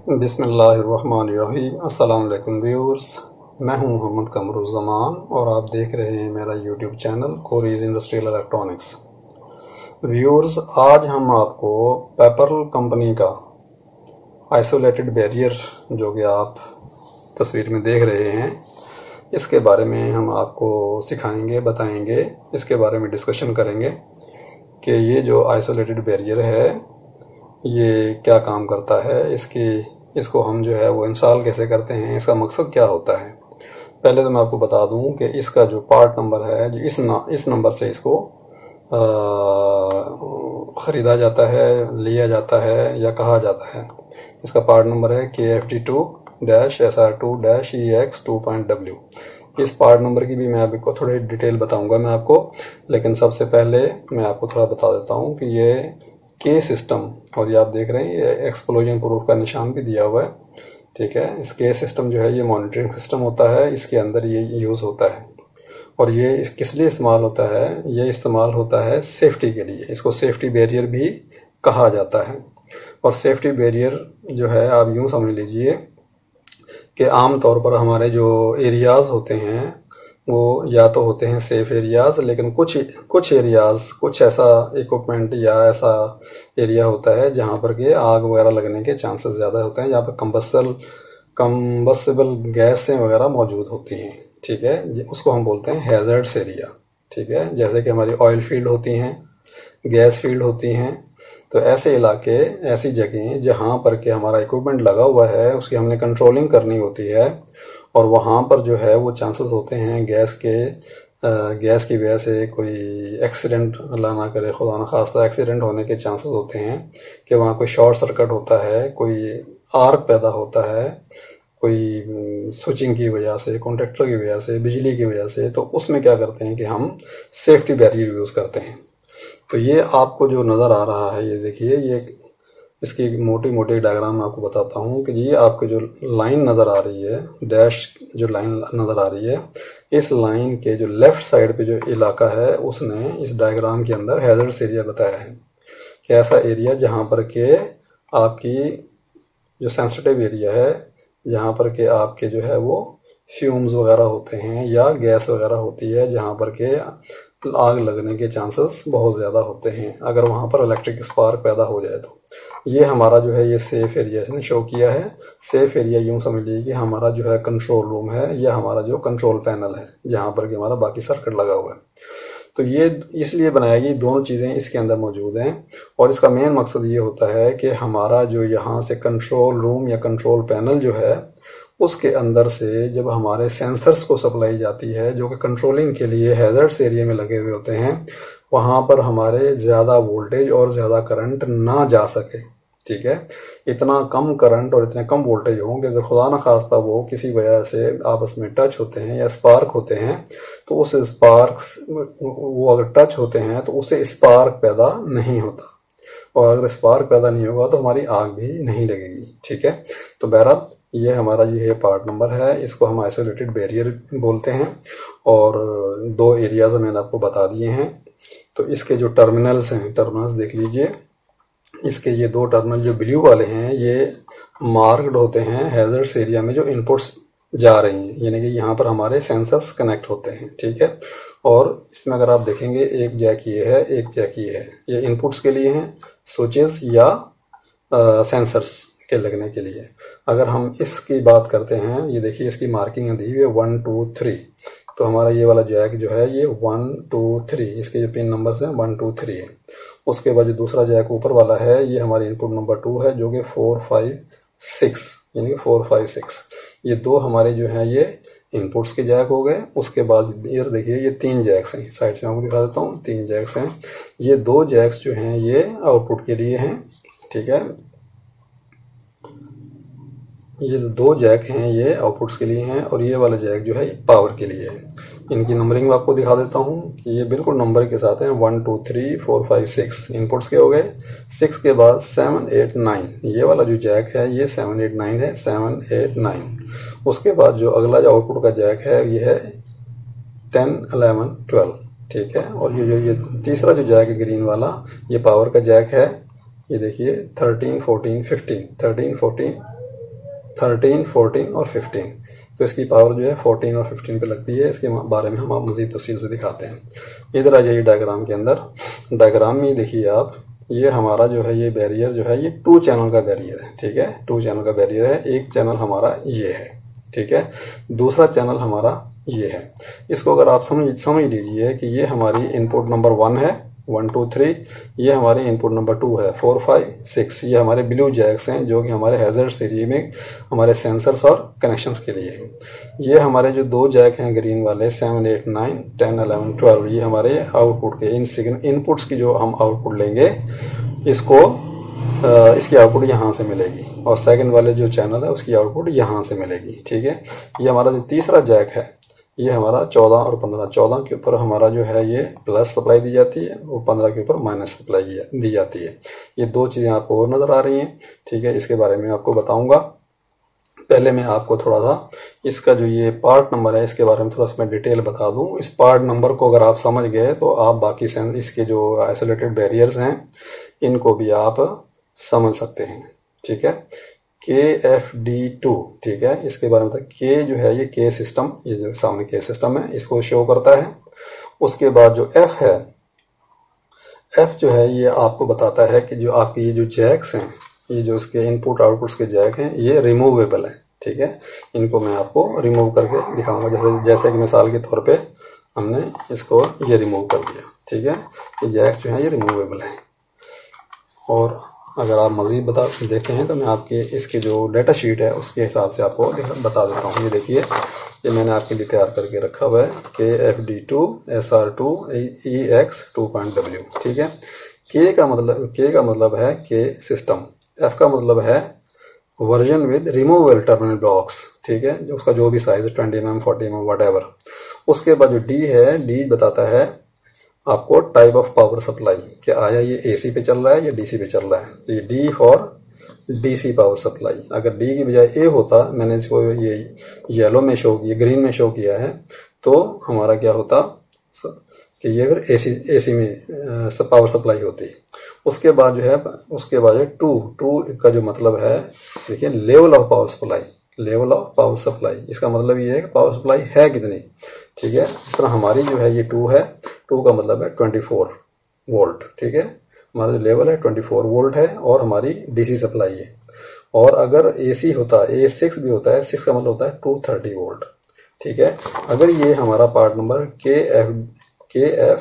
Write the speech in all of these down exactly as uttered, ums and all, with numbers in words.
बिस्मिल्लाहिर्रहमानिर्रहीम। अस्सलाम वालेकुम व्यूअर्स, मैं हूं मोहम्मद कमरुज़्ज़मान और आप देख रहे हैं मेरा यूट्यूब चैनल कोरीज इंडस्ट्रियल इलेक्ट्रॉनिक्स। व्यूअर्स, आज हम आपको पेपरल कंपनी का आइसोलेटेड बैरियर जो कि आप तस्वीर में देख रहे हैं, इसके बारे में हम आपको सिखाएंगे, बताएंगे, इसके बारे में डिस्कशन करेंगे कि ये जो आइसोलेटेड बैरियर है ये क्या काम करता है, इसकी इसको हम जो है वो इंस्टॉल कैसे करते हैं, इसका मकसद क्या होता है। पहले तो मैं आपको बता दूं कि इसका जो पार्ट नंबर है, जो इस ना, इस नंबर से इसको ख़रीदा जाता है, लिया जाता है या कहा जाता है। इसका पार्ट नंबर है K F D two dash S R two dash E X two point W. इस पार्ट नंबर की भी मैं आपको थोड़ी डिटेल बताऊंगा मैं आपको, लेकिन सबसे पहले मैं आपको थोड़ा बता देता हूँ कि ये के सिस्टम, और ये आप देख रहे हैं ये एक्सप्लोजन प्रूफ का निशान भी दिया हुआ है, ठीक है। इस के सिस्टम जो है ये मॉनिटरिंग सिस्टम होता है, इसके अंदर ये यूज़ होता है। और ये इस किस लिए इस्तेमाल होता है, ये इस्तेमाल होता है सेफ्टी के लिए। इसको सेफ्टी बैरियर भी कहा जाता है। और सेफ्टी बैरियर जो है आप यूँ समझ लीजिए कि आम तौर पर हमारे जो एरियाज़ होते हैं वो या तो होते हैं सेफ एरियाज़, लेकिन कुछ कुछ एरियाज़, कुछ ऐसा इक्विपमेंट या ऐसा एरिया होता है जहाँ पर के आग वगैरह लगने के चांसेस ज़्यादा होते हैं, जहाँ पर कंबसल कंबसेबल गैसें वगैरह मौजूद होती हैं, ठीक है। उसको हम बोलते हैं हैज़र्ड्स एरिया, ठीक है। जैसे कि हमारी ऑयल फील्ड होती हैं, गैस फील्ड होती हैं, तो ऐसे इलाके, ऐसी जगहें जहाँ पर के हमारा इक्विपमेंट लगा हुआ है, उसकी हमने कंट्रोलिंग करनी होती है, और वहाँ पर जो है वो चांसेस होते हैं गैस के गैस की वजह से कोई एक्सीडेंट, अल्लाह ना करे, खुदा न खास्ता एक्सीडेंट होने के चांसेस होते हैं कि वहाँ कोई शॉर्ट सर्किट होता है, कोई आर्क पैदा होता है, कोई स्विचिंग की वजह से, कॉन्ट्रैक्टर की वजह से, बिजली की वजह से। तो उसमें क्या करते हैं कि हम सेफ्टी बैरियर यूज़ करते हैं। तो ये आपको जो नज़र आ रहा है, ये देखिए, ये इसकी मोटी मोटी डायग्राम मैं आपको बताता हूँ कि ये आपको जो लाइन नज़र आ रही है, डैश जो लाइन नज़र आ रही है, इस लाइन के जो लेफ़्ट साइड पे जो इलाका है उसने इस डायग्राम के अंदर हैज़र्ड्स एरिया बताया है कि ऐसा एरिया जहाँ पर के आपकी जो सेंसिटिव एरिया है, जहाँ पर के आपके जो है वो फ्यूम्स वगैरह होते हैं या गैस वगैरह होती है, जहाँ पर के आग लगने के चांसेस बहुत ज़्यादा होते हैं अगर वहाँ पर इलेक्ट्रिक स्पार्क पैदा हो जाए। तो ये हमारा जो है ये सेफ़ एरिया इसने शो किया है। सेफ़ एरिया यूँ समझ लीजिए कि हमारा जो है कंट्रोल रूम है या हमारा जो कंट्रोल पैनल है, जहाँ पर कि हमारा बाकी सर्किट लगा हुआ है। तो ये इसलिए बनाया गया, दोनों चीज़ें इसके अंदर मौजूद हैं। और इसका मेन मकसद ये होता है कि हमारा जो यहाँ से कंट्रोल रूम या कंट्रोल पैनल जो है, उसके अंदर से जब हमारे सेंसर्स को सप्लाई जाती है जो कि कंट्रोलिंग के लिए हैज़र्ड्स एरिया में लगे हुए होते हैं, वहाँ पर हमारे ज़्यादा वोल्टेज और ज़्यादा करंट ना जा सके, ठीक है। इतना कम करंट और इतने कम वोल्टेज हों कि अगर खुदा न खास्ता वो किसी वजह से आपस में टच होते हैं या स्पार्क होते हैं, तो उस स्पार्क्स वो अगर टच होते हैं तो उससे स्पार्क पैदा नहीं होता, और अगर स्पार्क पैदा नहीं होगा तो हमारी आग भी नहीं लगेगी, ठीक है। तो बहरहाल ये हमारा ये पार्ट नंबर है, इसको हम आइसोलेटेड बैरियर बोलते हैं। और दो एरियाज मैंने आपको बता दिए हैं। तो इसके जो टर्मिनल्स हैं, टर्मिनल्स देख लीजिए, इसके ये दो टर्मिनल जो ब्लू वाले हैं ये मार्क्ड होते हैं हैज़र्ड्स एरिया में जो इनपुट्स जा रही हैं, यानी कि यहाँ पर हमारे सेंसर्स कनेक्ट होते हैं, ठीक है। और इसमें अगर आप देखेंगे एक जैक ये है, एक जैक ये है, ये इनपुट्स के लिए हैं, स्विचेस या सेंसर्स के लगने के लिए। अगर हम इसकी बात करते हैं, ये देखिए इसकी मार्किंग दी हुई है वन टू थ्री, तो हमारा ये वाला जैक जो है ये वन टू थ्री, इसके जो पिन नंबर्स हैं वन टू थ्री है। उसके बाद जो दूसरा जैक ऊपर वाला है ये हमारी इनपुट नंबर टू है जो कि फोर फाइव सिक्स, यानी कि फोर फाइव सिक्स, ये दो हमारे जो हैं ये इनपुट्स के जैक हो गए। उसके बाद ये देखिए ये तीन जैक्स हैं, साइड से मैं आपको दिखा देता हूँ, तीन जैक्स हैं। ये दो जैक्स जो हैं ये आउटपुट के लिए हैं, ठीक है। ये दो जैक हैं ये आउटपुट्स के लिए हैं, और ये वाला जैक जो है पावर के लिए है। इनकी नंबरिंग मैं आपको दिखा देता हूँ कि ये बिल्कुल नंबर के साथ हैं, one two three four five six inputs के हो गए। सिक्स के बाद सेवन एट नाइन, ये वाला जो जैक है ये सेवन एट नाइन है, सेवन एट नाइन। उसके बाद जो अगला जो आउटपुट का जैक है ये है टेन अलेवन ट्वेल्व, ठीक है। और ये जो ये तीसरा जो जैक है ग्रीन वाला, ये पावर का जैक है, ये देखिए thirteen fourteen fifteen, thirteen fourteen thirteen, fourteen और फिफ्टीन। तो इसकी पावर जो है फोर्टीन और फिफ्टीन पे लगती है। इसके बारे में हम आप मज़ीद तफसील से दिखाते हैं। इधर आ जाइए डायग्राम के अंदर। डायग्राम में देखिए आप, ये हमारा जो है ये बैरियर जो है ये टू चैनल का बैरियर है। ठीक है, टू चैनल का बैरियर है। एक चैनल हमारा ये है, ठीक है, दूसरा चैनल हमारा ये है। इसको अगर आप समझ समझ लीजिए कि ये हमारी इनपुट नंबर वन है, वन टू थ्री, ये हमारे इनपुट नंबर टू है, फोर फाइव सिक्स, ये हमारे ब्लू जैक्स हैं जो कि हमारे हैजर्ड सीरीज में हमारे सेंसर्स और कनेक्शंस के लिए है। ये हमारे जो दो जैक हैं ग्रीन वाले, seven eight nine ten eleven twelve, ये हमारे आउटपुट के इन सिग्नल इनपुट्स की जो हम आउटपुट लेंगे, इसको इसकी आउटपुट यहाँ से मिलेगी, और सेकंड वाले जो चैनल है उसकी आउटपुट यहाँ से मिलेगी। ठीक है, ये हमारा जो तीसरा जैक है ये हमारा चौदह और पंद्रह, चौदह के ऊपर हमारा जो है ये प्लस सप्लाई दी जाती है और पंद्रह के ऊपर माइनस सप्लाई दी जाती है। ये दो चीज़ें आपको और नज़र आ रही हैं। ठीक है, इसके बारे में आपको बताऊंगा। पहले मैं आपको थोड़ा सा इसका जो ये पार्ट नंबर है इसके बारे में थोड़ा सा मैं डिटेल बता दूं। इस पार्ट नंबर को अगर आप समझ गए तो आप बाकी सेंस इसके जो आइसोलेटेड बैरियर्स हैं इनको भी आप समझ सकते हैं। ठीक है, के एफ डी टू, ठीक है, इसके बारे में बता। के जो है ये के सिस्टम, ये जो सामने के सिस्टम है इसको शो करता है। उसके बाद जो एफ है, एफ जो है ये आपको बताता है कि जो आपके ये जो जैक्स हैं, ये जो इसके इनपुट आउटपुट्स के जैक हैं ये रिमूवेबल है। ठीक है, इनको मैं आपको रिमूव करके दिखाऊंगा। जैसे जैसे कि मिसाल के तौर पे हमने इसको ये रिमूव कर दिया। ठीक है, ये जैक्स जो है ये रिमूवेबल है। और अगर आप मज़ीद बता देखे हैं तो मैं आपके इसके जो डाटा शीट है उसके हिसाब से आपको बता देता हूँ। ये देखिए, ये मैंने आपके लिए तैयार करके रखा हुआ है, K F D two S R two E X two point W. ठीक है, के का मतलब के का मतलब है के सिस्टम, एफ का मतलब है version with removable terminal blocks. ठीक है, जो उसका जो भी साइज है twenty M M forty M M whatever. उसके बाद जो डी है, डी बताता है आपको टाइप ऑफ पावर सप्लाई, कि आया ये एसी पे चल रहा है या डीसी पे चल रहा है। तो ये D for DC power supply. अगर डी की बजाय ए होता, मैंने इसको ये येलो में शो किया, ग्रीन में शो किया है, तो हमारा क्या होता कि ये फिर एसी एसी में पावर सप्लाई होती। उसके बाद जो है उसके बाद टू टू का जो मतलब है, देखिए, level of power supply, level of power supply, इसका मतलब ये है कि पावर सप्लाई है कितनी। ठीक है, इस तरह हमारी जो है ये टू है, टू का मतलब है ट्वेंटी फोर वोल्ट। ठीक है, हमारा जो लेवल है ट्वेंटी फोर वोल्ट है और हमारी डीसी सप्लाई है। और अगर एसी होता है, ए सिक्स भी होता है, सिक्स का मतलब होता है टू थर्टी वोल्ट। ठीक है, अगर ये हमारा part number K F K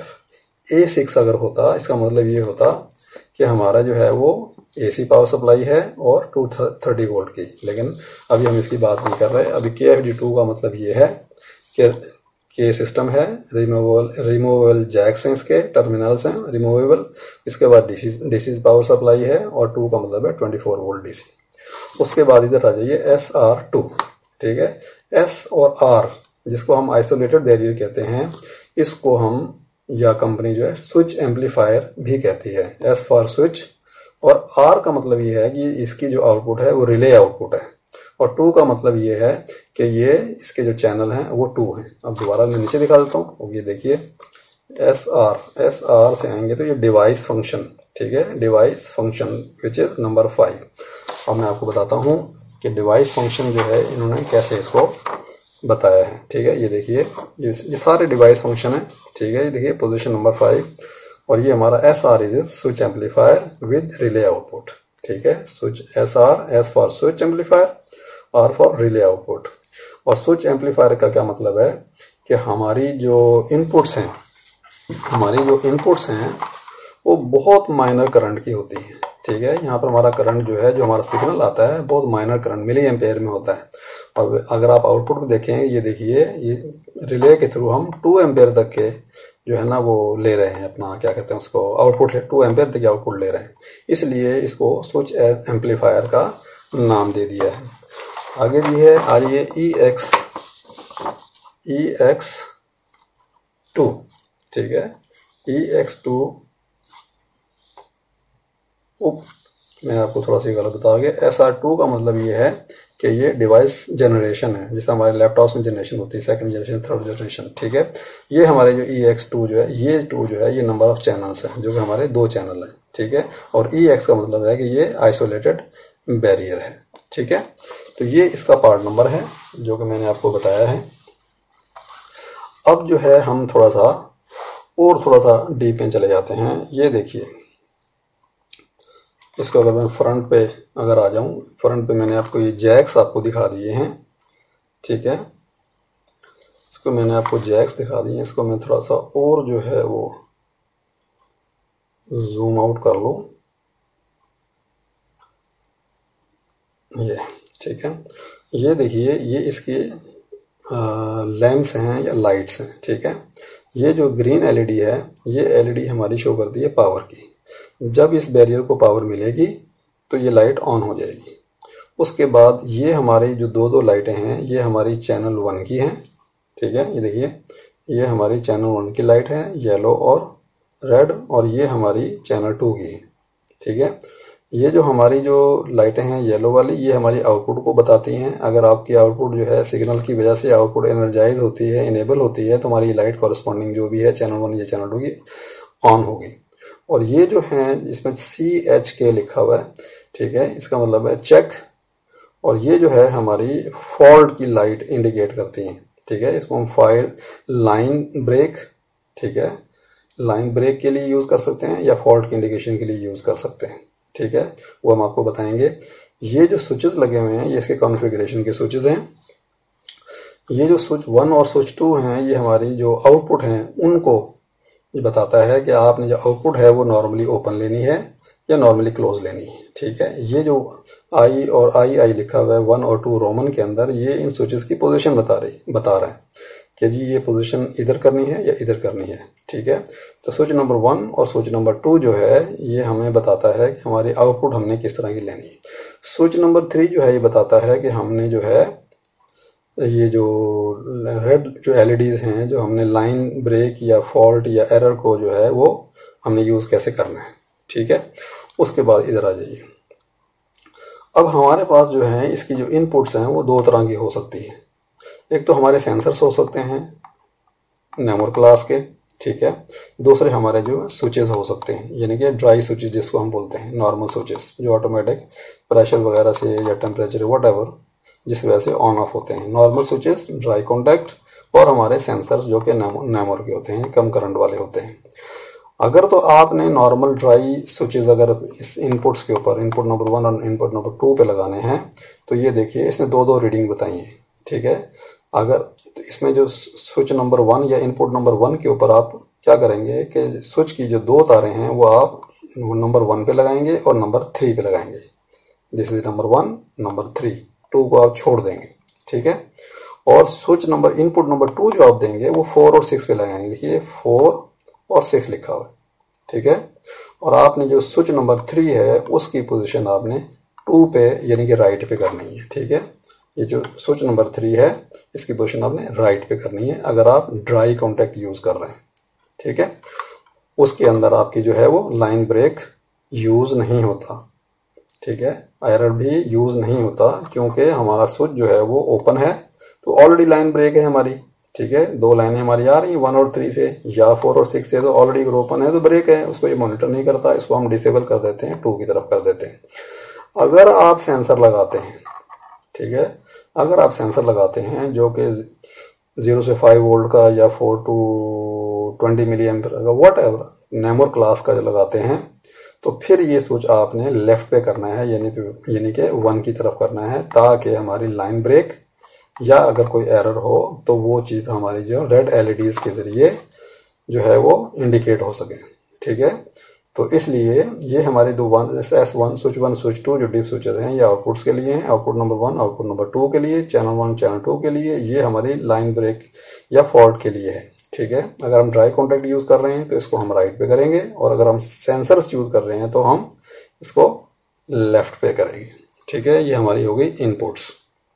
F A six अगर होता, इसका मतलब ये होता कि हमारा जो है वो एसी पावर सप्लाई है और टू थर्टी वोल्ट की। लेकिन अभी हम इसकी बात नहीं कर रहे। अभी के एफ डी टू का मतलब ये है कि के सिस्टम है, रिमूवेबल रिमूवेबल जैक्स हैं, इसके टर्मिनल्स हैं रिमूवेबल। इसके बाद डीसी डीसी पावर सप्लाई है और टू का मतलब है ट्वेंटी फोर वोल्ट डीसी। उसके बाद इधर आ जाइए एस आर टू। ठीक है, एस और आर जिसको हम आइसोलेटेड बैरियर कहते हैं, इसको हम या कंपनी जो है स्विच एम्पलीफायर भी कहती है। एस फॉर स्विच और आर का मतलब ये है कि इसकी जो आउटपुट है वो रिले आउटपुट है। और टू का मतलब ये है कि ये इसके जो चैनल हैं वो टू हैं। अब दोबारा मैं नीचे दिखा देता हूँ। ये देखिए, एस आर एस आर से आएंगे तो ये डिवाइस फंक्शन। ठीक है, device function which is number five. अब मैं आपको बताता हूँ कि डिवाइस फंक्शन जो है इन्होंने कैसे इसको बताया है। ठीक है, ये देखिए, ये सारे डिवाइस फंक्शन है। ठीक है, ये देखिए पोजीशन नंबर फाइव। और ये हमारा S R is switch amplifier with relay output. ठीक है, switch S R, S for switch amplifier, R for relay output. और स्विच एम्पलीफायर का क्या मतलब है कि हमारी जो इनपुट्स हैं हमारी जो इनपुट्स हैं वो बहुत माइनर करंट की होती हैं। ठीक है, यहाँ पर हमारा करंट जो है, जो हमारा सिग्नल आता है, बहुत माइनर करंट मिली एम्पेयर में होता है। और अगर आप आउटपुट को देखें, ये देखिए, ये रिले के थ्रू हम टू एम्पेयर तक के जो है ना वो ले रहे हैं, अपना क्या कहते हैं उसको, आउटपुट टू एम्पेयर तक आउटपुट ले रहे हैं, इसलिए इसको स्विच एम्पलीफायर का नाम दे दिया है। आगे भी है, आइए E X E X two. ठीक है, ई एक्स टू मैं आपको थोड़ा सी गलत बता गया। एस आर टू का मतलब ये है कि ये डिवाइस जनरेशन है, जैसे हमारे लैपटॉप्स में जनरेशन होती है, सेकंड जनरेशन, थर्ड जनरेशन। ठीक है, ये हमारे जो ई एक्स टू जो है, ये टू जो है ये नंबर ऑफ चैनल्स हैं, जो कि हमारे दो चैनल हैं। ठीक है, और ई एक्स का मतलब है कि ये आइसोलेटेड बैरियर है। ठीक है, तो ये इसका पार्ट नंबर है जो कि मैंने आपको बताया है। अब जो है हम थोड़ा सा और थोड़ा सा डीप में चले जाते हैं। ये देखिए, इसको अगर मैं फ्रंट पे अगर आ जाऊं, फ्रंट पे मैंने आपको ये जैक्स आपको दिखा दिए हैं, ठीक है। इसको मैंने आपको जैक्स दिखा दिए हैं। इसको मैं थोड़ा सा और जो है वो जूम आउट कर लूं, ये ठीक है। ये देखिए, ये इसके लैंप्स हैं या लाइट्स हैं, ठीक है। ये जो ग्रीन एलईडी है, ये एलईडी हमारी शो करती है पावर की। जब इस बैरियर को पावर मिलेगी तो ये लाइट ऑन हो जाएगी। उसके बाद ये हमारी जो दो दो लाइटें हैं, ये हमारी चैनल वन की हैं, ठीक है। ये देखिए, ये हमारी चैनल वन की लाइट है, येलो और रेड, और ये हमारी चैनल टू की है, ठीक है। ये जो हमारी जो लाइटें हैं येलो वाली, ये हमारी आउटपुट को बताती हैं। अगर आपकी आउटपुट जो है सिग्नल की वजह से आउटपुट एनर्जाइज होती है, इनेबल होती है, तो हमारी लाइट कॉरस्पॉन्डिंग जो भी है चैनल वन या चैनल टू की ऑन होगी। और ये जो है इसमें सी एच के लिखा हुआ है, ठीक है, इसका मतलब है चेक। और ये जो है हमारी फॉल्ट की लाइट इंडिकेट करती हैं, ठीक है। इसको हम फाइल लाइन ब्रेक, ठीक है, लाइन ब्रेक के लिए यूज कर सकते हैं या फॉल्ट की इंडिकेशन के लिए यूज कर सकते हैं, ठीक है। वो हम आपको बताएंगे। ये जो स्विचेस लगे हुए हैं, ये इसके कॉन्फ़िगरेशन के स्विचेस हैं। ये जो स्विच वन और स्विच टू हैं, ये हमारी जो आउटपुट हैं उनको ये बताता है कि आपने जो आउटपुट है वो नॉर्मली ओपन लेनी है या नॉर्मली क्लोज लेनी है, ठीक है। ये जो आई और आई आई लिखा हुआ है वन और टू रोमन के अंदर, ये इन स्विचेस की पोजीशन बता रही बता रहा है कि जी ये पोजीशन इधर करनी है या इधर करनी है, ठीक है। तो स्विच नंबर वन और स्विच नंबर टू जो है ये हमें बताता है कि हमारी आउटपुट हमने किस तरह की लेनी है। स्विच नंबर थ्री जो है ये बताता है कि हमने जो है ये जो रेड जो एलईडीज हैं, जो हमने लाइन ब्रेक या फॉल्ट या एरर को जो है वो हमने यूज कैसे करना है, ठीक है। उसके बाद इधर आ जाइए। अब हमारे पास जो है इसकी जो इनपुट्स हैं वो दो तरह की हो सकती है। एक तो हमारे सेंसर्स हो सकते हैं नेमोर क्लास के, ठीक है। दूसरे हमारे जो स्विचेस हो सकते हैं, यानी कि ड्राई स्विचेस जिसको हम बोलते हैं, नॉर्मल स्विचेस जो ऑटोमेटिक प्रेशर वगैरह से या टेम्परेचर वट एवर जिस वजह से ऑन ऑफ होते हैं। नॉर्मल स्विचेस, ड्राई कॉन्टैक्ट, और हमारे सेंसर्स जो कि नेमोर के होते हैं, कम करंट वाले होते हैं। अगर तो आपने नॉर्मल ड्राई स्विचेस अगर इस इनपुट्स के ऊपर इनपुट नंबर वन और इनपुट नंबर टू पे लगाने हैं, तो ये देखिए इसने दो दो रीडिंग बताई है, ठीक है। अगर तो इसमें जो स्विच नंबर वन या इनपुट नंबर वन के ऊपर आप क्या करेंगे कि स्विच की जो दो तारें हैं वो आप नंबर वन पे लगाएंगे और नंबर थ्री पे लगाएंगे। This is number one, number three, two को आप छोड़ देंगे, ठीक है। और switch number input number two जो आप देंगे वो फोर और सिक्स पे लगाएंगे। देखिए फोर और सिक्स लिखा हुआ है, ठीक है। और आपने जो स्विच नंबर थ्री है उसकी पोजीशन आपने टू पे यानी कि राइट पे करनी है, ठीक है। ये जो स्विच नंबर थ्री है इसकी पोजीशन आपने राइट पे करनी है अगर आप ड्राई कॉन्टैक्ट यूज कर रहे हैं, ठीक है। उसके अंदर आपकी जो है वो लाइन ब्रेक यूज नहीं होता, ठीक है। एरर भी यूज नहीं होता क्योंकि हमारा स्विच जो है वो ओपन है, तो ऑलरेडी लाइन ब्रेक है हमारी, ठीक है। दो लाइनें हमारी आ रही वन और थ्री से या फोर और सिक्स से, तो ऑलरेडी ओपन है तो ब्रेक है, उसको ये मॉनिटर नहीं करता, इसको हम डिसेबल कर देते हैं, टू की तरफ कर देते हैं। अगर आप सेंसर लगाते हैं, ठीक है, अगर आप सेंसर लगाते हैं जो कि जीरो से फाइव वोल्ट का या four to twenty milli ampere का वट एवर नेमोर क्लास का जो लगाते हैं, तो फिर ये स्विच आपने लेफ्ट पे करना है, यानी यानी कि वन की तरफ करना है, ताकि हमारी लाइन ब्रेक या अगर कोई एरर हो तो वो चीज़ हमारी जो रेड एलईडीज के जरिए जो है वो इंडिकेट हो सके, ठीक है। तो इसलिए ये हमारे दो one S one switch one switch two जो डीप स्विचेस हैं ये आउटपुट्स के लिए हैं, output number one output number two के लिए, चैनल वन चैनल टू के लिए, ये हमारी लाइन ब्रेक या फॉल्ट के लिए है, ठीक है। अगर हम ड्राई कॉन्टैक्ट यूज कर रहे हैं तो इसको हम राइट पे करेंगे, और अगर हम सेंसर्स यूज कर रहे हैं तो हम इसको लेफ्ट पे करेंगे, ठीक है। ये हमारी हो गई इनपुट्स।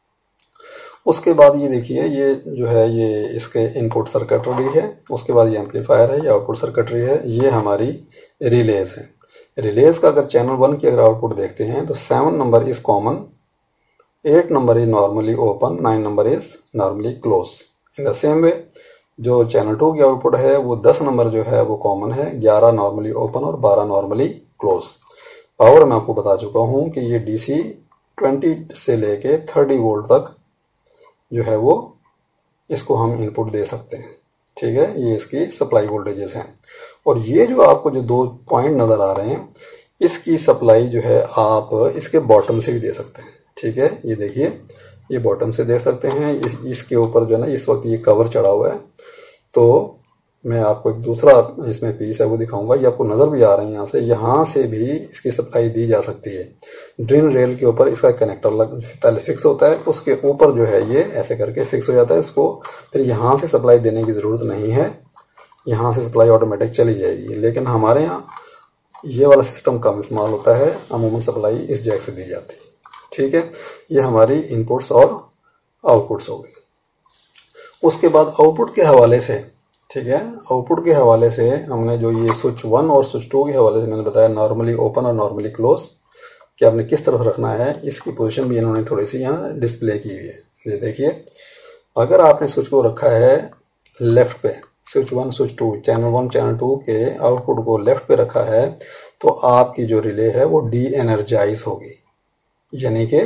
उसके बाद ये देखिए ये जो है ये इसके इनपुट सर्किटरी है, उसके बाद ये एम्पलीफायर है, ये आउटपुट सर्किटरी है, ये हमारी रिलेज है। रिलेज का अगर चैनल वन की अगर आउटपुट देखते हैं तो seven number is common, eight number is normally open, nine number is normally close. In the same way जो चैनल टू की आउटपुट है वो दस नंबर जो है वो कॉमन है, ग्यारह नॉर्मली ओपन और बारह नॉर्मली क्लोज। पावर मैं आपको बता चुका हूँ कि ये डीसी ट्वेंटी से लेके थर्टी वोल्ट तक जो है वो इसको हम इनपुट दे सकते हैं। ठीक है, ये इसकी सप्लाई वोल्टेजेस हैं। और ये जो आपको जो दो पॉइंट नज़र आ रहे हैं, इसकी सप्लाई जो है आप इसके बॉटम से भी दे सकते हैं। ठीक है, ये देखिए, ये बॉटम से दे सकते हैं। इस इसके ऊपर जो है ना इस वक्त ये कवर चढ़ा हुआ है, तो मैं आपको एक दूसरा इसमें पीस है वो दिखाऊंगा। ये आपको नज़र भी आ रहा है यहाँ से, यहाँ से भी इसकी सप्लाई दी जा सकती है। ड्रिल रेल के ऊपर इसका कनेक्टर लग पहले फिक्स होता है, उसके ऊपर जो है ये ऐसे करके फिक्स हो जाता है। इसको फिर यहाँ से सप्लाई देने की ज़रूरत नहीं है, यहाँ से सप्लाई ऑटोमेटिक चली जाएगी। लेकिन हमारे यहाँ ये वाला सिस्टम कम इस्तेमाल होता है, अमूमन सप्लाई इस जैक से दी जाती है। ठीक है, ये हमारी इनपुट्स और आउटपुट्स हो गई। उसके बाद आउटपुट के हवाले से, ठीक है, आउटपुट के हवाले से हमने जो ये स्विच वन और स्विच टू के हवाले से मैंने बताया, नॉर्मली ओपन और नॉर्मली क्लोज, कि आपने किस तरफ रखना है, इसकी पोजीशन भी इन्होंने थोड़ी सी यहाँ डिस्प्ले की हुई है। ये देखिए, अगर आपने स्विच को रखा है लेफ्ट पे, switch one switch two, channel one channel two के आउटपुट को लेफ्ट पे रखा है, तो आपकी जो रिले है वो डी एनर्जाइज होगी। यानी कि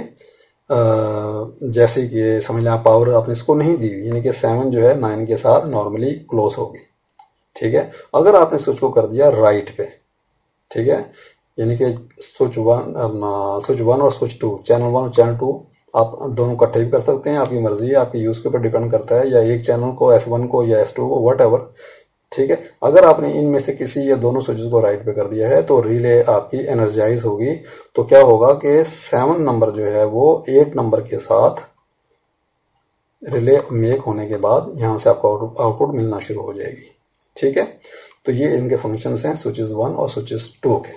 जैसे कि समझ लें आप पावर आपने इसको नहीं दी, यानी कि सेवन जो है नाइन के साथ नॉर्मली क्लोज होगी। ठीक है, अगर आपने स्विच को कर दिया राइट पे, ठीक है, यानी कि स्विच वन स्विच वन और स्विच टू, चैनल वन और चैनल टू आप दोनों इकट्ठे भी कर सकते हैं, आपकी मर्जी है, आपके यूज़ के ऊपर डिपेंड करता है, या एक चैनल को एस वन को या एस टू को वट एवर। ठीक है, अगर आपने इनमें से किसी या दोनों स्विचेस को राइट पे कर दिया है तो रिले आपकी एनर्जाइज होगी। तो क्या होगा कि सेवन नंबर जो है वो एट नंबर के साथ रिले मेक होने के बाद यहाँ से आपको आउटपुट मिलना शुरू हो जाएगी। ठीक है, तो ये इनके फंक्शंस हैं स्विचेस वन और स्विचेस टू के।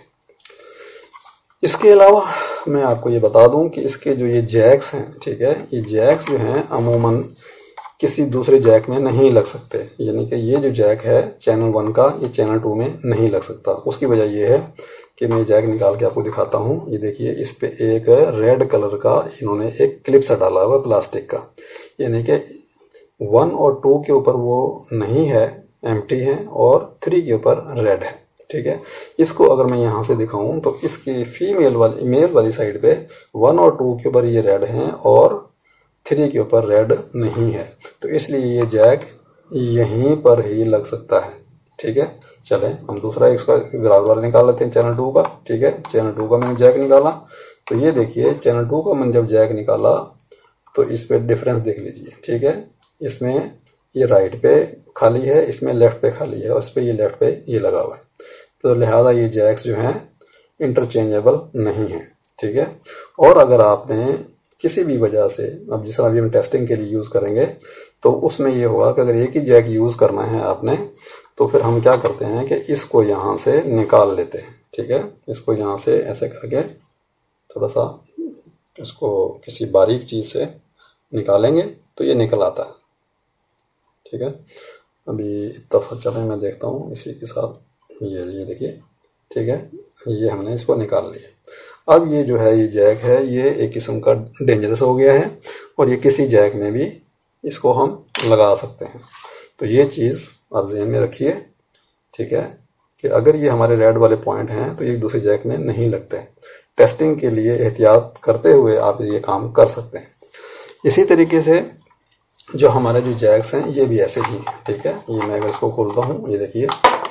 इसके अलावा मैं आपको ये बता दूं कि इसके जो ये जैक्स हैं, ठीक है, ये जैक्स जो हैं अमूमन किसी दूसरे जैक में नहीं लग सकते। यानी कि ये जो जैक है चैनल वन का, ये चैनल टू में नहीं लग सकता। उसकी वजह ये है कि मैं जैक निकाल के आपको दिखाता हूँ। ये देखिए, इस पे एक रेड कलर का इन्होंने एक क्लिप सा डाला हुआ प्लास्टिक का, यानी कि वन और टू के ऊपर वो नहीं है, एम्प्टी है, और थ्री के ऊपर रेड है। ठीक है, इसको अगर मैं यहाँ से दिखाऊं तो इसकी फीमेल वाली मेल वाली साइड पे वन और टू के ऊपर ये रेड हैं और थ्री के ऊपर रेड नहीं है, तो इसलिए ये जैक यहीं पर ही लग सकता है। ठीक है, चलें हम दूसरा इसका बराबर वाला निकाल लेते हैं, चैनल टू का। ठीक है, चैनल टू का मैंने जैक निकाला, तो ये देखिए चैनल टू का मैंने जब जैक निकाला तो इस पे डिफरेंस देख लीजिए। ठीक है, इसमें ये राइट पे खाली है, इसमें लेफ्ट पे खाली है, और इस पे ये लेफ्ट पे ये लगा हुआ है, तो लिहाजा ये जैक्स जो हैं इंटरचेंजेबल नहीं है। ठीक है, और अगर आपने किसी भी वजह से, अब जिस तरह अभी हम टेस्टिंग के लिए यूज़ करेंगे, तो उसमें ये होगा कि अगर एक ही जैक यूज़ करना है आपने, तो फिर हम क्या करते हैं कि इसको यहाँ से निकाल लेते हैं। ठीक है, इसको यहाँ से ऐसे करके थोड़ा सा इसको किसी बारीक चीज़ से निकालेंगे तो ये निकल आता है। ठीक है, अभी इत्तफाक चलें मैं देखता हूँ इसी के साथ, ये ये देखिए। ठीक है, ये हमने इसको निकाल लिया। अब ये जो है ये जैक है, ये एक किस्म का डेंजरस हो गया है, और ये किसी जैक में भी इसको हम लगा सकते हैं। तो ये चीज़ आप ज़हन में रखिए। ठीक है, कि अगर ये हमारे रेड वाले पॉइंट हैं तो ये दूसरे जैक में नहीं लगते। टेस्टिंग के लिए एहतियात करते हुए आप ये काम कर सकते हैं। इसी तरीके से जो हमारे जो जैक्स हैं ये भी ऐसे ही हैं। ठीक है, ये मैं अगर इसको खोलता हूँ, ये देखिए।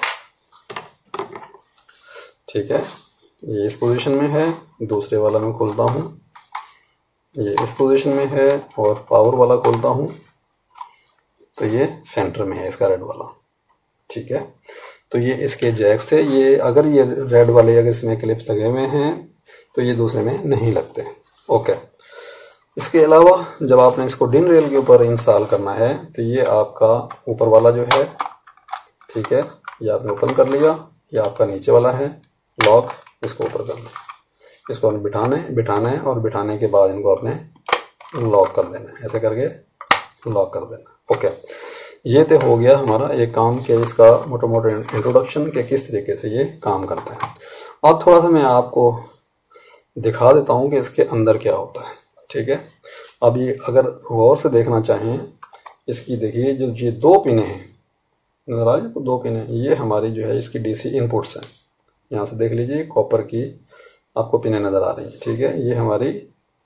ठीक है, ये इस पोजीशन में है, दूसरे वाला मैं खोलता हूँ, ये इस पोजीशन में है, और पावर वाला खोलता हूँ तो ये सेंटर में है इसका रेड वाला। ठीक है, तो ये इसके जैक्स थे। ये अगर ये रेड वाले अगर इसमें क्लिप्स लगे हुए हैं तो ये दूसरे में नहीं लगते। ओके, इसके अलावा जब आपने इसको डिन रेल के ऊपर इंस्टॉल करना है तो ये आपका ऊपर वाला जो है, ठीक है, ये आपने ओपन कर लिया, ये आपका नीचे वाला है लॉक, इसको ऊपर करना है, इसको आपने बिठाना है बिठाना है और बिठाने के बाद इनको आपने लॉक कर देना है, ऐसे करके लॉक कर देना। ओके, ये तो हो गया हमारा एक काम के इसका मोटा मोटा इंट्रोडक्शन के किस तरीके से ये काम करता है। अब थोड़ा सा मैं आपको दिखा देता हूँ कि इसके अंदर क्या होता है। ठीक है, अब ये अगर गौर से देखना चाहें, इसकी देखिए जो ये दो पिने हैं, नजर आ रही है दो पिने, ये हमारी जो है इसकी डीसी इनपुट्स हैं। यहाँ से देख लीजिए कॉपर की आपको पिने नज़र आ रही है। ठीक है, ये हमारी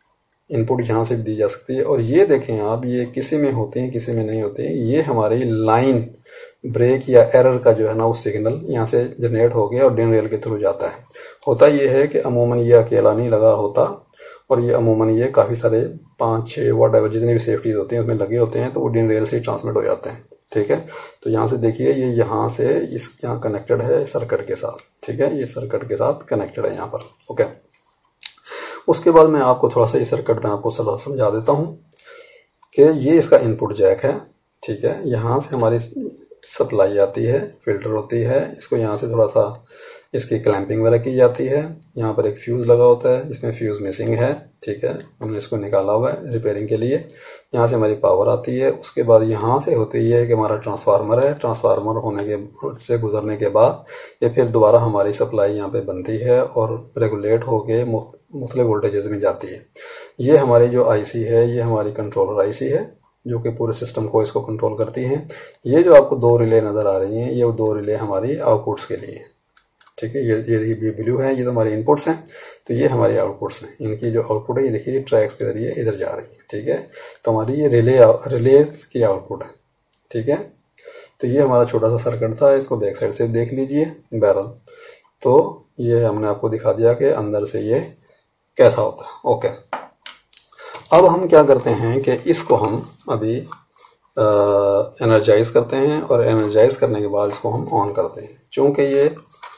इनपुट यहाँ से दी जा सकती है। और ये देखें आप, ये किसी में होते हैं किसी में नहीं होते हैं। ये हमारी लाइन ब्रेक या एरर का जो है ना वो सिग्नल यहाँ से जनरेट हो गया और डिन रेल के थ्रू जाता है। होता ये है कि अमूमन ये अकेला नहीं लगा होता, और ये अमूमन ये काफ़ी सारे पाँच छः वॉट एवर जितनी भी सेफ्टीज होती हैं उसमें लगे होते हैं, तो वो डिन रेल से ट्रांसमिट हो जाते हैं। ठीक है, तो यहाँ से देखिए ये यहाँ से इस यहाँ कनेक्टेड है सर्किट के साथ। ठीक है, ये सर्किट के साथ कनेक्टेड है यहाँ पर। ओके, उसके बाद मैं आपको थोड़ा सा इस सर्किट में आपको समझा देता हूँ कि ये इसका इनपुट जैक है। ठीक है, यहाँ से हमारी सप्लाई आती है, फिल्टर होती है, इसको यहाँ से थोड़ा सा इसकी क्लैंपिंग वगैरह की जाती है। यहाँ पर एक फ्यूज़ लगा होता है, इसमें फ्यूज़ मिसिंग है। ठीक है, हमने इसको निकाला हुआ है रिपेयरिंग के लिए। यहाँ से हमारी पावर आती है। उसके बाद यहाँ से होती है कि हमारा ट्रांसफार्मर है, ट्रांसफार्मर होने के से गुजरने के बाद ये फिर दोबारा हमारी सप्लाई यहाँ पे बनती है और रेगुलेट होके मुख्तलिफ वोल्टेजेस में जाती है। ये हमारी जो आईसी है ये हमारी कंट्रोलर आईसी है जो कि पूरे सिस्टम को इसको कंट्रोल करती हैं। ये जो आपको दो रिले नज़र आ रही हैं, ये वो दो रिले हमारी आउटपुट्स के लिए। ठीक है, ये ये ये ब्लू है, ये तो हमारे इनपुट्स हैं, तो ये हमारी आउटपुट्स हैं। इनकी जो आउटपुट है ये देखिए ट्रैक्स के जरिए इधर जा रही है। ठीक है, तो हमारी ये रिले रिलेज की आउटपुट है। ठीक है, तो ये हमारा छोटा सा सर्किट था, इसको बैक साइड से देख लीजिए बैरल। तो ये हमने आपको दिखा दिया कि अंदर से ये कैसा होता है। ओके, अब हम क्या करते हैं कि इसको हम अभी एनर्जाइज करते हैं, और एनर्जाइज करने के बाद इसको हम ऑन करते हैं। चूँकि ये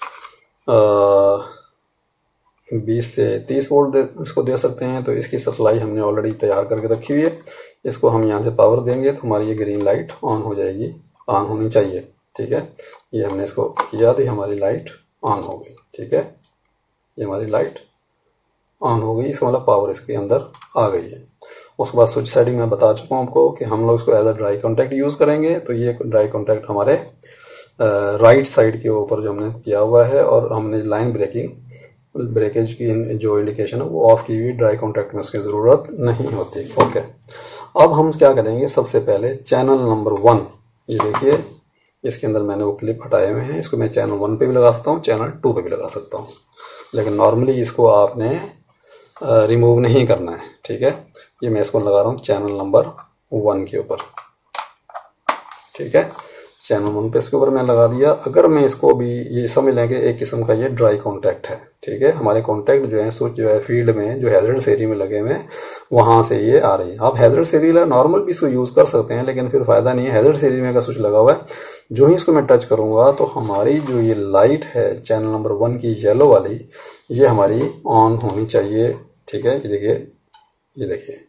बीस से तीस वोल्ट दे, इसको दे सकते हैं, तो इसकी सप्लाई हमने ऑलरेडी तैयार करके रखी हुई है। इसको हम यहाँ से पावर देंगे तो हमारी ये ग्रीन लाइट ऑन हो जाएगी, ऑन होनी चाहिए। ठीक है, ये हमने इसको किया तो हमारी लाइट ऑन हो गई। ठीक है, ये हमारी लाइट ऑन हो गई, इसका मतलब पावर इसके अंदर आ गई है। उसके बाद स्विच सेटिंग मैं बता चुका हूँ आपको कि हम लोग इसको as a dry contact use करेंगे। तो ये ड्राई कॉन्टैक्ट हमारे राइट uh, साइड के ऊपर जो हमने किया हुआ है, और हमने लाइन ब्रेकिंग ब्रेकेज की जो इंडिकेशन है वो ऑफ की हुई, ड्राई कॉन्टैक्ट में उसकी ज़रूरत नहीं होती। ओके, अब हम क्या करेंगे, सबसे पहले चैनल नंबर वन, ये देखिए इसके अंदर मैंने वो क्लिप हटाए हुए हैं, इसको मैं चैनल वन पे भी लगा सकता हूँ, चैनल टू पे भी लगा सकता हूँ, लेकिन नॉर्मली इसको आपने रिमूव uh, नहीं करना है। ठीक है, ये मैं इसको लगा रहा हूँ चैनल नंबर वन के ऊपर। ठीक है, चैनल वन पे इसके ऊपर मैं लगा दिया। अगर मैं इसको भी ये समझ लें कि एक किस्म का ये ड्राई कॉन्टैक्ट है। ठीक है, हमारे कॉन्टैक्ट जो है स्विच जो है फील्ड में जो हैजर्डस एरिया में लगे हुए हैं वहाँ से ये आ रही है। आप हैजर्डस एरिया नॉर्मल भी इसको यूज़ कर सकते हैं, लेकिन फिर फ़ायदा नहीं है। हैजर्डस एरिया में अगर स्विच लगा हुआ है, जो ही इसको मैं टच करूँगा तो हमारी जो ये लाइट है चैनल नंबर वन की येलो वाली, ये हमारी ऑन होनी चाहिए। ठीक है, ये देखिए, ये देखिए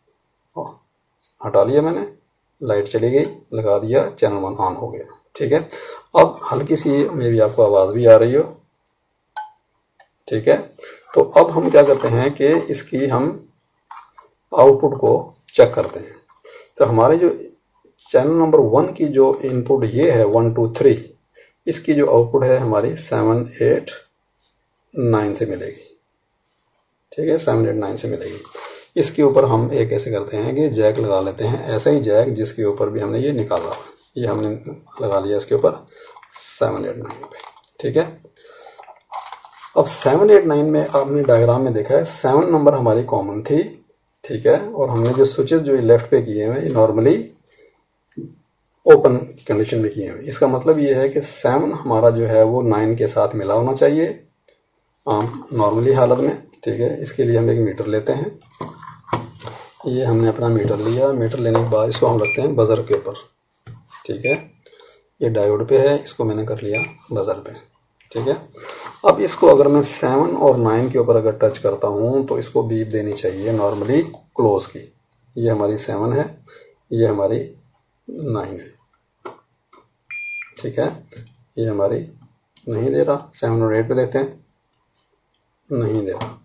हटा लिया मैंने, लाइट चली गई, लगा दिया, चैनल वन ऑन हो गया। ठीक है, अब हल्की सी मे भी आपको आवाज़ भी आ रही हो। ठीक है, तो अब हम क्या करते हैं कि इसकी हम आउटपुट को चेक करते हैं। तो हमारे जो चैनल नंबर वन की जो इनपुट ये है वन टू थ्री, इसकी जो आउटपुट है हमारी सेवन एट नाइन से मिलेगी। ठीक है, सेवन एट नाइन से मिलेगी। इसके ऊपर हम एक ऐसे करते हैं कि जैक लगा लेते हैं, ऐसा ही जैक जिसके ऊपर भी हमने ये निकाला, ये हमने लगा लिया इसके ऊपर सेवन एट नाइन पे। ठीक है, अब सेवन एट नाइन में आपने डायग्राम में देखा है सेवन नंबर हमारी कॉमन थी। ठीक है, और हमने जो स्विचेस जो लेफ्ट पे किए हैं ये नॉर्मली ओपन कंडीशन में किए हैं। इसका मतलब ये है कि सेवन हमारा जो है वो नाइन के साथ मिला होना चाहिए नॉर्मली हालत में। ठीक है, इसके लिए हम एक मीटर लेते हैं। ये हमने अपना मीटर लिया, मीटर लेने के बाद इसको हम रखते हैं बजर के ऊपर। ठीक है, ये डायोड पे है, इसको मैंने कर लिया बजर पे। ठीक है, अब इसको अगर मैं सेवन और नाइन के ऊपर अगर टच करता हूँ तो इसको बीप देनी चाहिए नॉर्मली क्लोज की। ये हमारी सेवन है, ये हमारी नाइन है। ठीक है, ये हमारी नहीं दे रहा, सेवन और एट पे देखते हैं, नहीं दे रहा।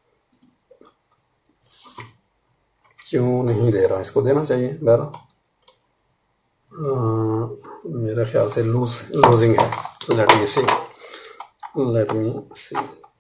क्यों नहीं दे रहा, इसको देना चाहिए बहरा, मेरा ख्याल से लूज लूजिंग है। Let me see let me see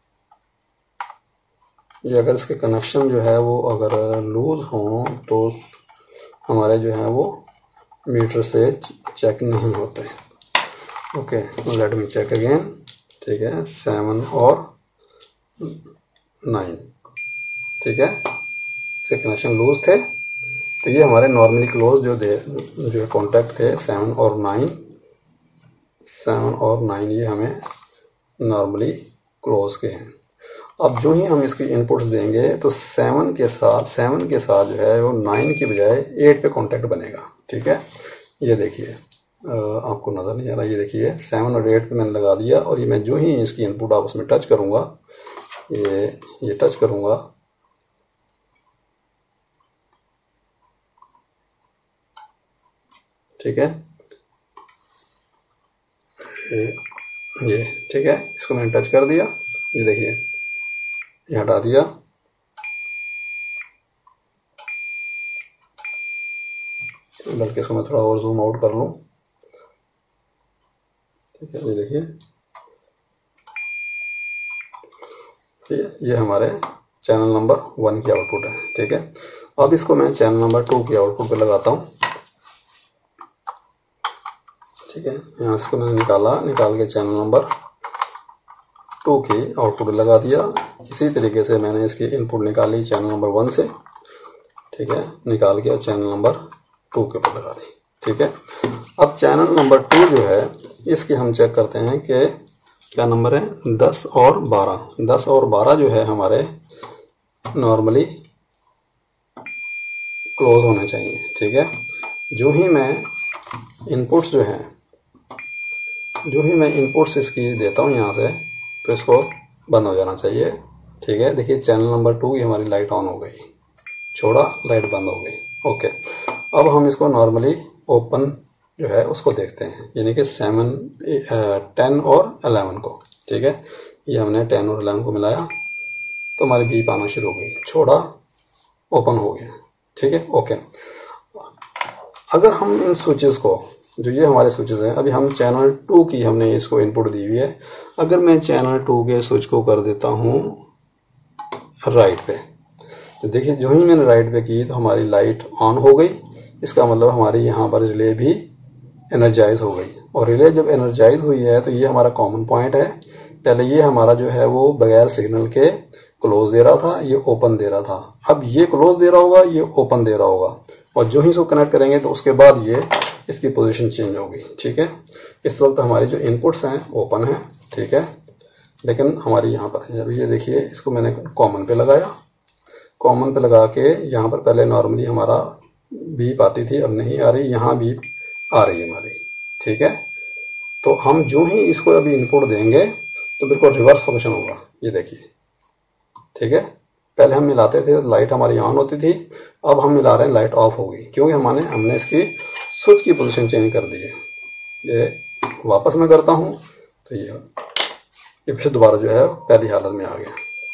ये अगर इसके कनेक्शन जो है वो अगर लूज हो तो हमारे जो है वो मीटर से चेक नहीं होते। Okay, let me check again. ठीक है, सेवन और नाइन। ठीक है, इसके कनेक्शन लूज थे। तो ये हमारे नॉर्मली क्लोज जो दे जो है कॉन्टैक्ट थे सेवन और नाइन सेवन और नाइन ये हमें नॉर्मली क्लोज के हैं। अब जो ही हम इसकी इनपुट्स देंगे तो सेवन के साथ सेवन के साथ जो है वो नाइन की बजाय एट पे कांटेक्ट बनेगा। ठीक है, ये देखिए आपको नज़र नहीं आ रहा, ये देखिए सेवन और एट पे मैंने लगा दिया और ये मैं जो ही इसकी इनपुट आपस में टच करूँगा, ये ये टच करूँगा, ठीक है, ये ये ठीक है, इसको मैंने टच कर दिया, ये देखिए ये हटा दिया, बल्कि इसको मैं थोड़ा और जूम आउट कर लूँ। ठीक है, ये देखिए ये ये हमारे चैनल नंबर वन की आउटपुट है। ठीक है, अब इसको मैं चैनल नंबर टू की आउटपुट पे लगाता हूँ। ठीक है, यहाँ से मैंने निकाला, निकाल के चैनल नंबर टू की आउटपुट लगा दिया। इसी तरीके से मैंने इसकी इनपुट निकाली चैनल नंबर वन से। ठीक है, निकाल के चैनल नंबर टू के ऊपर लगा दी। ठीक है, अब चैनल नंबर टू जो है इसकी हम चेक करते हैं कि क्या नंबर है, दस और बारह। दस और बारह जो है हमारे नॉर्मली क्लोज होने चाहिए। ठीक है, जो ही मैं इनपुट्स जो है जो ही मैं इनपुट्स इसकी देता हूँ यहाँ से, तो इसको बंद हो जाना चाहिए। ठीक है, देखिए चैनल नंबर टू की हमारी लाइट ऑन हो गई, छोड़ा, लाइट बंद हो गई। ओके, अब हम इसको नॉर्मली ओपन जो है उसको देखते हैं, यानी कि सेवन टेन और अलेवन को। ठीक है, ये हमने टेन और अलेवन को मिलाया तो हमारी बीप आना शुरू हो गई, छोड़ा, ओपन हो गया। ठीक है, ओके। अगर हम इन स्विचेस को, जो ये हमारे स्विचेस हैं, अभी हम चैनल टू की हमने इसको इनपुट दी हुई है, अगर मैं चैनल टू के स्विच को कर देता हूँ राइट पे, तो देखिए जो ही मैंने राइट पे की तो हमारी लाइट ऑन हो गई। इसका मतलब हमारी यहाँ पर रिले भी एनर्जाइज हो गई, और रिले जब एनर्जाइज हुई है तो ये हमारा कॉमन पॉइंट है। पहले ये हमारा जो है वो बगैर सिग्नल के क्लोज दे रहा था, ये ओपन दे रहा था। अब ये क्लोज दे रहा होगा, ये ओपन दे रहा होगा, और जो ही इसको कनेक्ट करेंगे तो उसके बाद ये इसकी पोजीशन चेंज होगी। ठीक है, इस वक्त हमारी जो इनपुट्स हैं ओपन है। ठीक है, लेकिन हमारी यहाँ पर है, अभी ये देखिए इसको मैंने कॉमन पे लगाया, कॉमन पे लगा के यहाँ पर पहले नॉर्मली हमारा बीप आती थी, अब नहीं आ रही, यहाँ बीप आ रही है हमारी। ठीक है, तो हम जो ही इसको अभी इनपुट देंगे तो बिल्कुल रिवर्स फंक्शन होगा, ये देखिए। ठीक है, पहले हम मिलाते थे लाइट हमारी ऑन होती थी, अब हम मिला रहे हैं लाइट ऑफ हो गई, क्योंकि हमने हमने इसकी स्विच की पोजीशन चेंज कर दी है। ये वापस मैं करता हूँ तो ये ये फिर दोबारा जो है पहली हालत में आ गया।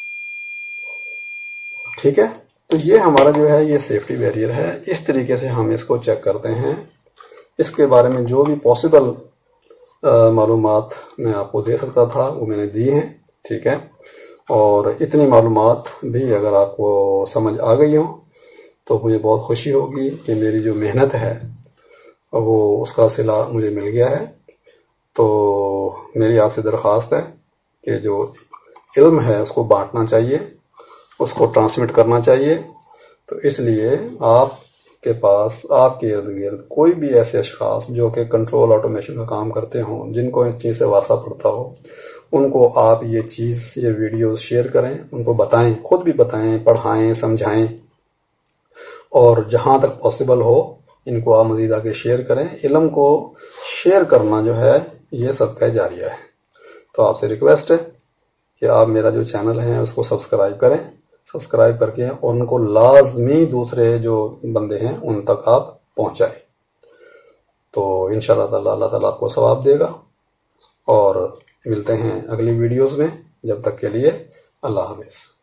ठीक है, तो ये हमारा जो है ये सेफ्टी बैरियर है। इस तरीके से हम इसको चेक करते हैं। इसके बारे में जो भी पॉसिबल मालूमात मैं आपको दे सकता था वो मैंने दी हैं। ठीक है, और इतनी मालूमात भी अगर आपको समझ आ गई हो तो मुझे बहुत खुशी होगी कि मेरी जो मेहनत है वो उसका सिला मुझे मिल गया है। तो मेरी आपसे दरख्वास्त है कि जो इल्म है उसको बांटना चाहिए, उसको ट्रांसमिट करना चाहिए। तो इसलिए आपके पास, आपके इर्द गिर्द कोई भी ऐसे अशखास जो कि कंट्रोल ऑटोमेशन का काम करते हों, जिनको इस चीज़ से वास्ता पड़ता हो, उनको आप ये चीज़, ये वीडियोस शेयर करें, उनको बताएं, खुद भी बताएं, पढ़ाएं, समझाएं, और जहाँ तक पॉसिबल हो इनको आप मज़ीद आगे शेयर करें। इल्म को शेयर करना जो है ये सदका जारिया है। तो आपसे रिक्वेस्ट है कि आप मेरा जो चैनल है उसको सब्सक्राइब करें, सब्सक्राइब करके और उनको लाजमी दूसरे जो बंदे हैं उन तक आप पहुँचाएँ। तो इंशाअल्लाह ताला अल्लाह ताला आपको सवाब देगा। और मिलते हैं अगली वीडियोस में, जब तक के लिए अल्लाह हाफ़िज़।